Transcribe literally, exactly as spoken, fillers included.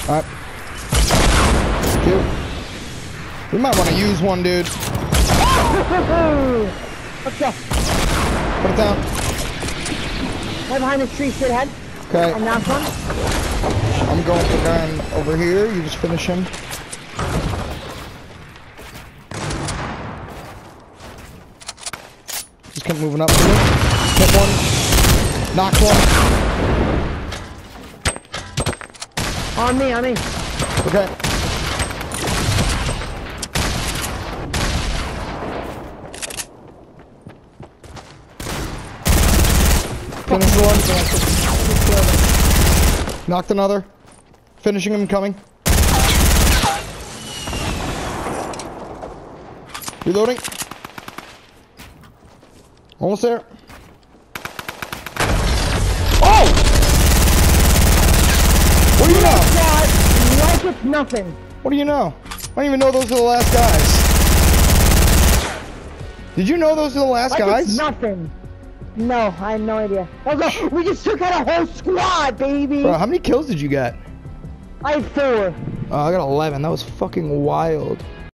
Alright. Cute. We might want to use one, dude. Let's go. Put it down. Right behind this tree, shithead. Okay. I'm knocked one. I'm going for guy over here. You just finish him. Just keep moving up. Hit one. Knocked one. On me, on me. Okay. Finish one. Knocked another. Finishing him, coming. Reloading. Almost there. Oh! What do you know? Like it's nothing. What do you know? I don't even know those are the last guys. Did you know those are the last Like guys? It's nothing. No, I had no idea. I was like, we just took out a whole squad, baby. Bro, how many kills did you get? I had four. Oh, I got eleven. That was fucking wild.